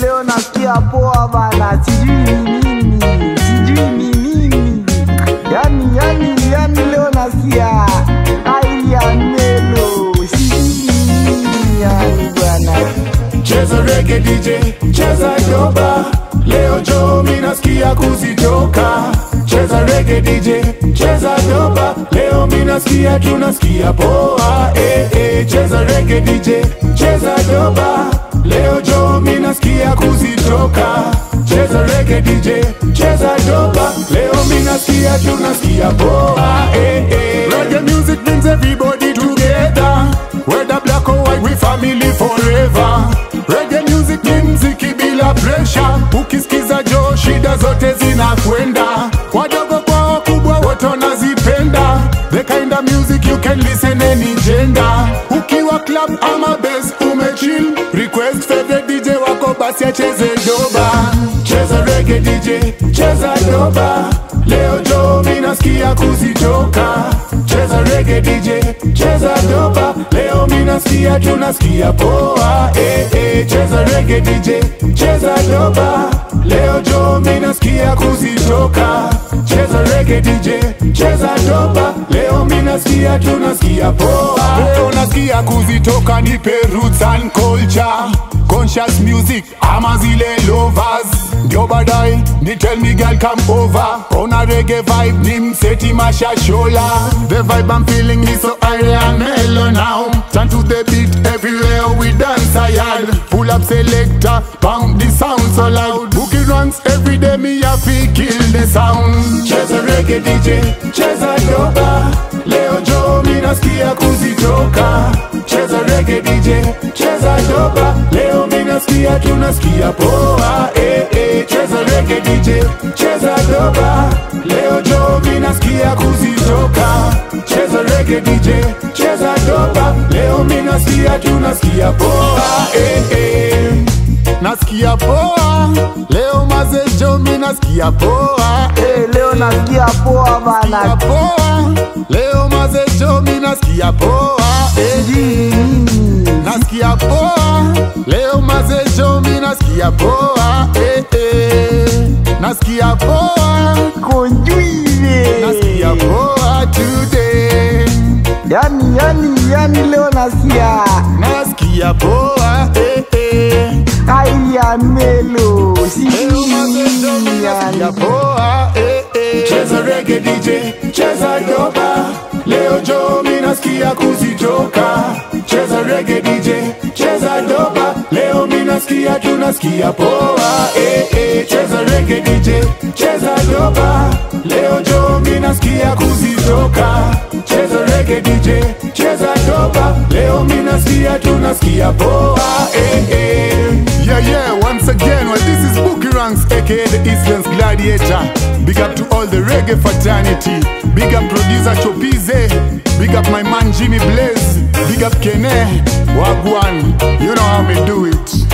leo nasikia poa bana, sijui ni nini. Yani leo nasikia hali ya melo, sijui ni nini yani bana. Cheza reggae DJ, cheza doba, leo jo mimi nasikia kuzitoka. Cheza reggae DJ, cheza doba, leo mimi nasikia tunasikia poa. Cheza reggae DJ, cheza doba, leo jo mimi nasikia kuzitoka. Cheza reggae DJ, cheza doba, leo mimi nasikia tunasikia poa. Reggae music brings everybody together, whether black or white, we family forever. Reggae music ni mziki bila pressure, ukisikiza jo shida zote zinakwenda. Wadogo kwa wakubwa wote wanazipenda, the kind of music you can listen any gender. Ukiwa club ama bass umechill, request favorite DJ wako basi acheze doba. Cheza reggae DJ, cheza doba, leo jo mimi nasikia kuzitoka. Cheza reggae DJ, cheza doba, leo mimi nasikia tunasikia poa. Cheza reggae DJ, cheza doba, leo jo mimi nasikia kuzitoka. Cheza reggae DJ, cheza doba, leo mimi nasikia tunasikia poa. Leo nasikia kuzitoka, nipe roots and culture, conscious music ama zile lovers. Ndio badai ni tell me girl come over, on a reggae vibe ni mseti mashashola. The vibe I'm feeling is so high and mellow now, turn to the beat everywhere we dance a yard. Pull up selector, pound the sound so loud. Bukiranks every day me a fi kill the sound. Cheza reggae DJ, cheza doba, leo jo mimi nasikia kuzitoka. Cheza reggae DJ, cheza doba, leo mimi nasikia tunasikia poa. Cheza reggae DJ, cheza doba, leo jo mimi nasikia kuzitoka. Cheza reggae DJ, cheza doba, leo mimi nasikia tunasikia poa. Nasikia poa, leo mazejo mimi nasikia poa. Leo nasikia poa bana, nasikia poa, leo mazejo mimi nasikia poa. Nasikia poa, leo mazejo mimi nasikia poa. Nasikia poa, konjuive, nasikia poa today. Yani leo nasikia poa. hali ya melo, Leo mazejo mimi nasikia poa. Cheza reggae DJ, cheza doba, leo jo mimi nasikia kuzitoka. Cheza reggae DJ, cheza doba, leo mimi nasikia tunasikia poa. Cheza reggae DJ, cheza doba, leo jo mimi nasikia kuzitoka. Cheza reggae DJ, cheza doba, leo mimi nasikia tunasikia poa. Yeah, once again, well, this is Bukiranks, aka the Eastland's Gladiator. Big up to all the reggae fraternity. Big up producer Chopize. Big up my man Jimmy Blaze. Big up Kene Wagwan. You know how we do it.